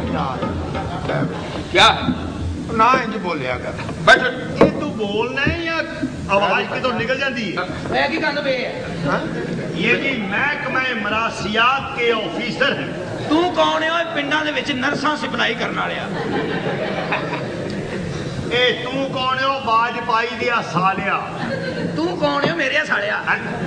क्या ना इंज बोलिया कर बैठ ये तू बोलना है या आवाज कितों निकल जाती है? मैं की गल पे ये जी महकमा मरासियात के ऑफिसर हैं। तू कौन है पिंडा दे विच नर्सां सप्लाई करन वालिया ए तू कौन है बाज पाई दिया सालिया तू कौन है मेरे सालिया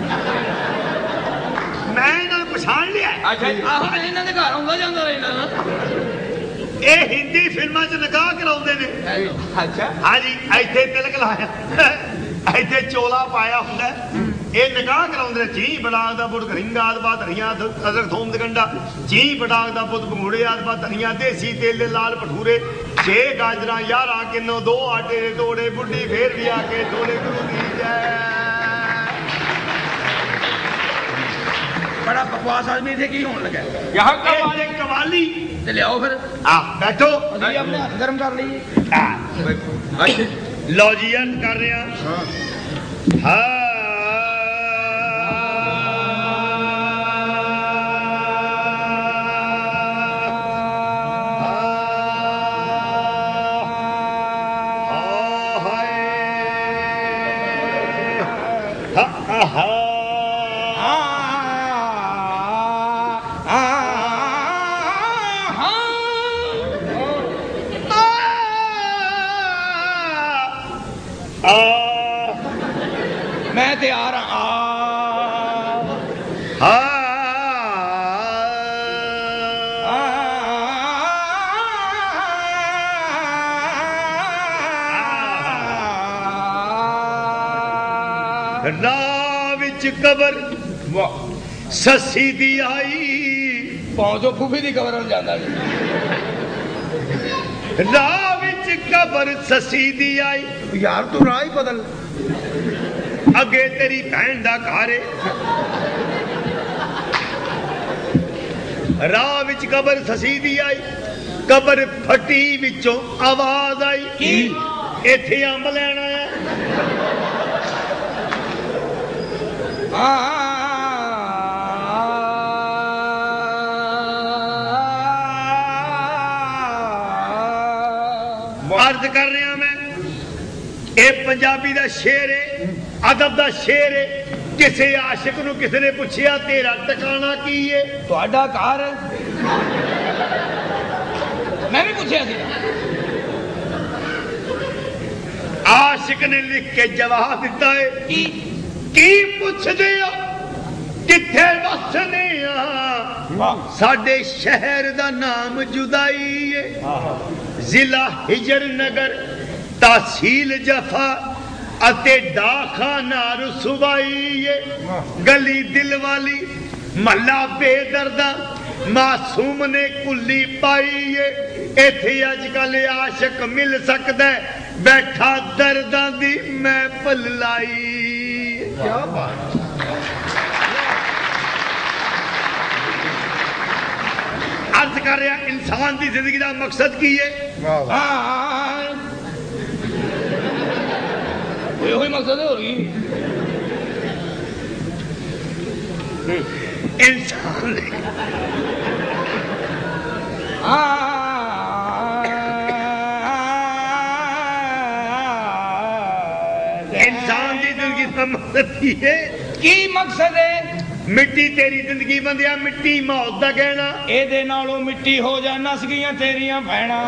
मैं इन्हां नूं पछाण लिया अच्छा आहो मैं इन्हां दे घर आउंदा जांदा रहना ए हिंदी फिल्मां च निकाह कराउंदे ने अच्छा हां जी इत्थे तिलक लाया इत्थे चोला पाया हुंदा ये निकाह कराउंदे ची बडाग दा पुत घरिंगा आदबा धरिया अदर थोम दगंडा ची बडाग दा पुत भंगूड़े आदबा धरिया देसी तेले लाल भठूरे 6 गाजरा 11 किन्नो 2 आटे दे तोड़े बुढ़ी फेर भी आके थोड़े गुरु दी जय बड़ा बकवास आदमी थे की होने लगा यहाँ कवाली कवाली ले आओ फिर बैठो अपने हाथ गर्म कर लीजिए लो जी कर रहे हैं हाँ मैं तैयार राह विच कबर ससी दी आई पहुंचो फूफी दी कबर जाता राह विच कबर ससी दी आई यार तू राह ही बदल अगे तेरी भैन दा घर राह विच कबर ससी दी आई कबर फटी विचों आवाज आई इत्थे अंब लैना है अर्ज कर रहा मैं ये पंजाबी दा शेर है अदब दा शेर है किसी आशिक नूं किसी ने पूछया तेरा टिकाना की है तुहाडा घर मैं भी पूछया सी आशिक ने लिख के जवाब दिता है की पुछदे हो किथे वसने साडे शहर दा नाम जुदाई है जिला हिजर नगर तहसील जफा अते डाखाना रुसवाई है गली दिल वाली महला बेदर्दा मासूम ने कुल्ली पाई है इथे अजकल आशिक मिल सकदा है बैठा दर्दां दी मैं पलाई क्या बात अर्ज कर रहा इंसान की जिंदगी का मकसद की है यही मकसद है और इंसान इंसान की जिंदगी का मकसद की मकसद है मिट्टी तेरी जिंदगी बंदिया मिट्टी मौत दा कहना एदे नालों मिट्टी हो जा नस गईयां तेरियां भैणा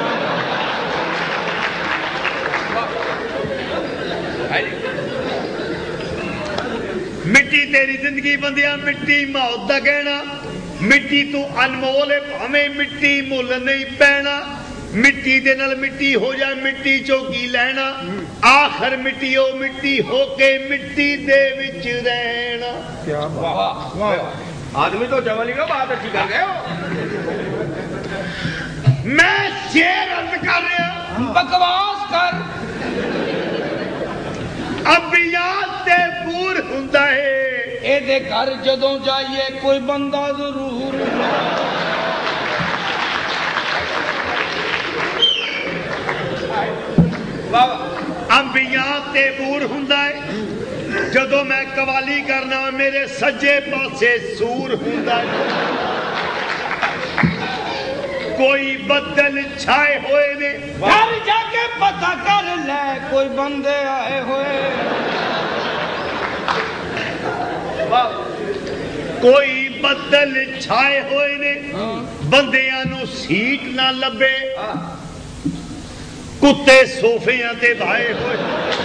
मिट्टी तेरी जिंदगी बंदिया मिट्टी मौत दा कहना मिट्टी तू अनमोल है भावें मिट्टी मुल नहीं पैना मिट्टी दे नाल मिट्टी हो जाए मिट्टी चो की लेना आखिर मिट्टी ओ मिट्टी होके मिट्टी दे विच रहना क्या बात आदमी तो जवाली का बात अच्छी कर गए हो मैं शेर अर्ज कर रहा बकवास कर अंबिया ते पूर हुंदा है एदे घर जदों जाइए कोई बंदा जरूर अंबिया ते बूर हुंदा है जदों मैं कवाली करना मेरे सज्जे पासे सूर हुंदा है कोई बदल छाए हुए ने घर जाके पता कर ले कोई बंदे आए हुए कोई बदल छाए हुए ने बंदियां नू सीट ना लभे कुत्ते सोफियां ते भाए हुए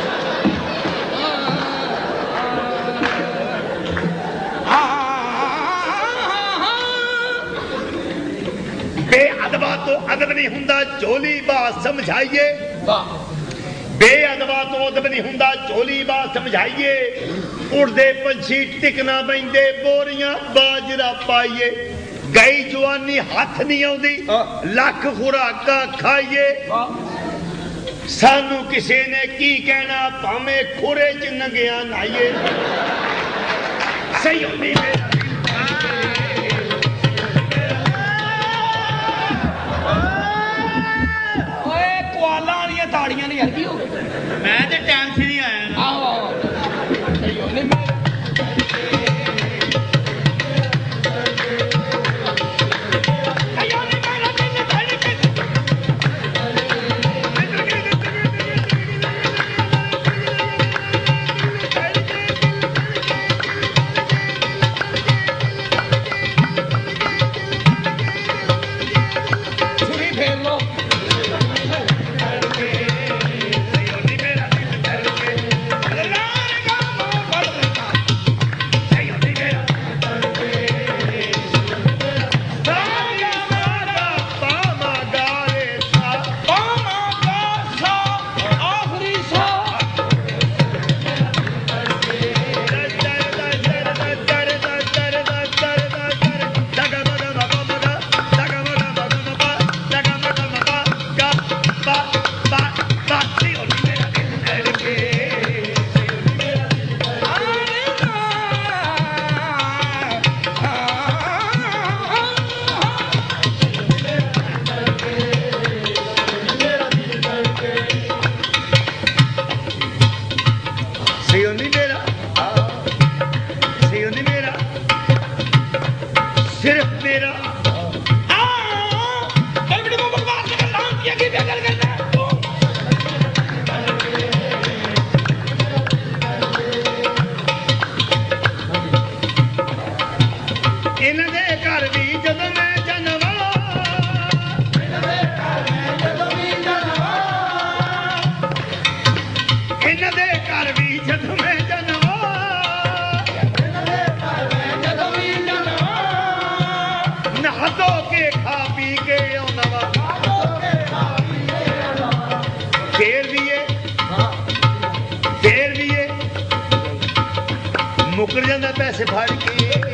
बेअदबा तो अदब नहीं हुंदा चोली बात समझाइए बेअदबा तो अदब नहीं हुंदा चोली बात समझाइए उड़दे पंछी टिकना बैंदे बोरियां बाजरा पाइए गई जवानी हाथ नहीं आउंदी लख खुराका खाइए सानू किसी ने की कहना भावे खुरे च नंगिया नाइए सही होनी ताड़ियां नहीं हल्की हो गई मैं तो टाइम से नहीं आया मुकर जाता पैसे फाड़ के